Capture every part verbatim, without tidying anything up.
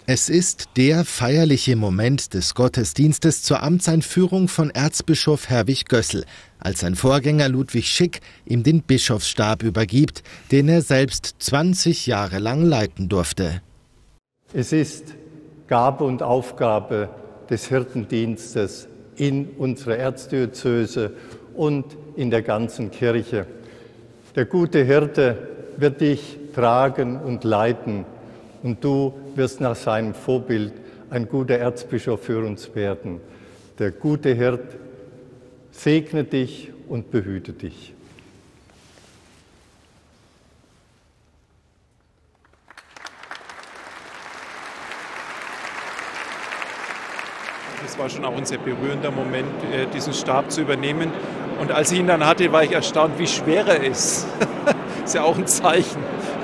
Es ist der feierliche Moment des Gottesdienstes zur Amtseinführung von Erzbischof Herwig Gössel, als sein Vorgänger Ludwig Schick ihm den Bischofsstab übergibt, den er selbst zwanzig Jahre lang leiten durfte. Es ist Gabe und Aufgabe des Hirtendienstes in unserer Erzdiözese und in der ganzen Kirche. Der gute Hirte wird dich tragen und leiten. Und du wirst nach seinem Vorbild ein guter Erzbischof für uns werden. Der gute Hirt segne dich und behüte dich. Das war schon auch ein sehr berührender Moment, diesen Stab zu übernehmen. Und als ich ihn dann hatte, war ich erstaunt, wie schwer er ist. Das ist ja auch ein Zeichen.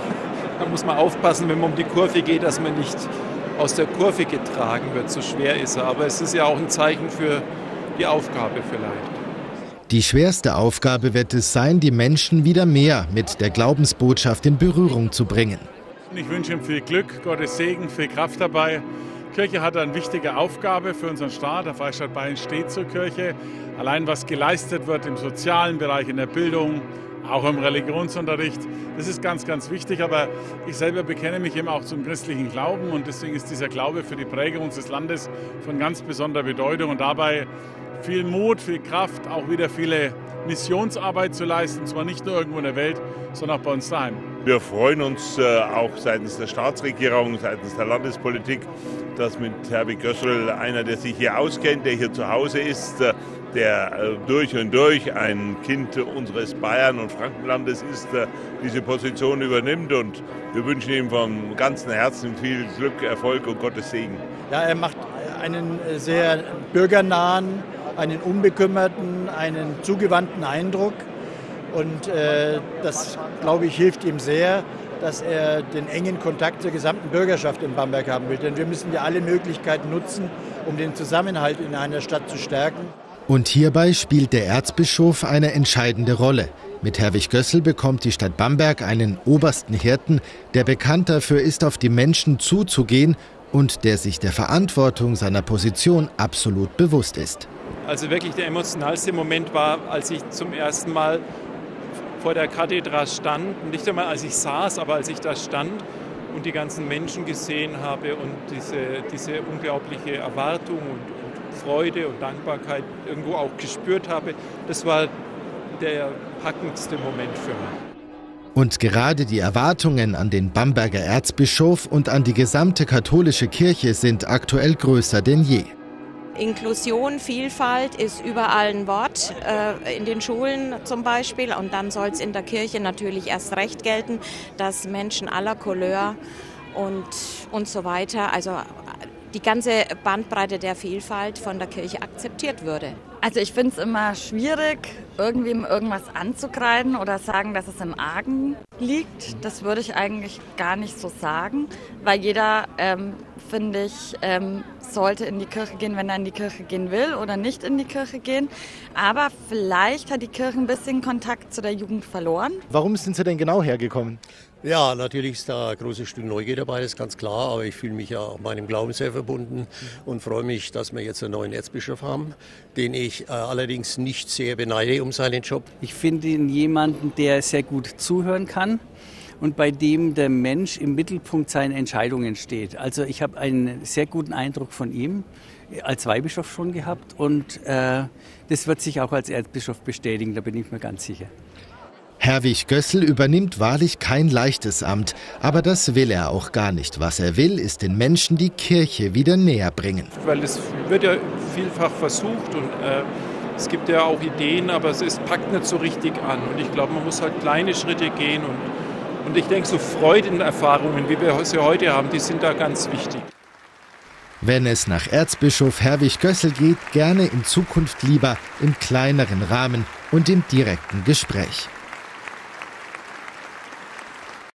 Da muss man aufpassen, wenn man um die Kurve geht, dass man nicht aus der Kurve getragen wird. So schwer ist er. Aber es ist ja auch ein Zeichen für die Aufgabe vielleicht. Die schwerste Aufgabe wird es sein, die Menschen wieder mehr mit der Glaubensbotschaft in Berührung zu bringen. Ich wünsche ihm viel Glück, Gottes Segen, viel Kraft dabei. Die Kirche hat eine wichtige Aufgabe für unseren Staat. Der Freistaat Bayern steht zur Kirche. Allein was geleistet wird im sozialen Bereich, in der Bildung, auch im Religionsunterricht, das ist ganz, ganz wichtig. Aber ich selber bekenne mich eben auch zum christlichen Glauben und deswegen ist dieser Glaube für die Prägung unseres Landes von ganz besonderer Bedeutung und dabei viel Mut, viel Kraft, auch wieder viele Missionsarbeit zu leisten, zwar nicht nur irgendwo in der Welt, sondern auch bei uns daheim. Wir freuen uns äh, auch seitens der Staatsregierung, seitens der Landespolitik, dass mit Herwig Gössel einer, der sich hier auskennt, der hier zu Hause ist, äh, der äh, durch und durch ein Kind unseres Bayern- und Frankenlandes ist, äh, diese Position übernimmt. Und wir wünschen ihm von ganzem Herzen viel Glück, Erfolg und Gottes Segen. Ja, er macht einen sehr bürgernahen, einen unbekümmerten, einen zugewandten Eindruck. Und äh, das, glaube ich, hilft ihm sehr, dass er den engen Kontakt zur gesamten Bürgerschaft in Bamberg haben will. Denn wir müssen ja alle Möglichkeiten nutzen, um den Zusammenhalt in einer Stadt zu stärken. Und hierbei spielt der Erzbischof eine entscheidende Rolle. Mit Herwig Gössel bekommt die Stadt Bamberg einen obersten Hirten, der bekannt dafür ist, auf die Menschen zuzugehen und der sich der Verantwortung seiner Position absolut bewusst ist. Also wirklich der emotionalste Moment war, als ich zum ersten Mal vor der Kathedra stand, nicht einmal als ich saß, aber als ich da stand und die ganzen Menschen gesehen habe und diese, diese unglaubliche Erwartung und, und Freude und Dankbarkeit irgendwo auch gespürt habe, das war der packendste Moment für mich. Und gerade die Erwartungen an den Bamberger Erzbischof und an die gesamte katholische Kirche sind aktuell größer denn je. Inklusion, Vielfalt ist überall ein Wort, äh, in den Schulen zum Beispiel. Und dann soll es in der Kirche natürlich erst recht gelten, dass Menschen aller Couleur und, und so weiter, also die ganze Bandbreite der Vielfalt von der Kirche akzeptiert würde. Also ich finde es immer schwierig, irgendwem irgendwas anzukreiden oder sagen, dass es im Argen liegt. Das würde ich eigentlich gar nicht so sagen, weil jeder, ähm, finde ich, ähm, sollte in die Kirche gehen, wenn er in die Kirche gehen will oder nicht in die Kirche gehen. Aber vielleicht hat die Kirche ein bisschen Kontakt zu der Jugend verloren. Warum sind Sie denn genau hergekommen? Ja, natürlich ist da ein großes Stück Neugier dabei, das ist ganz klar. Aber ich fühle mich ja auch meinem Glauben sehr verbunden und freue mich, dass wir jetzt einen neuen Erzbischof haben, den ich äh, allerdings nicht sehr beneide um seinen Job. Ich finde ihn jemanden, der sehr gut zuhören kann und bei dem der Mensch im Mittelpunkt seiner Entscheidungen steht. Also ich habe einen sehr guten Eindruck von ihm als Weihbischof schon gehabt und äh, das wird sich auch als Erzbischof bestätigen, da bin ich mir ganz sicher. Herwig Gössel übernimmt wahrlich kein leichtes Amt, aber das will er auch gar nicht. Was er will, ist den Menschen die Kirche wieder näher bringen. Weil es wird ja vielfach versucht und äh, es gibt ja auch Ideen, aber es ist, packt nicht so richtig an. Und ich glaube, man muss halt kleine Schritte gehen und, und ich denke, so Freudenerfahrungen, wie wir sie heute haben, die sind da ganz wichtig. Wenn es nach Erzbischof Herwig Gössel geht, gerne in Zukunft lieber im kleineren Rahmen und im direkten Gespräch.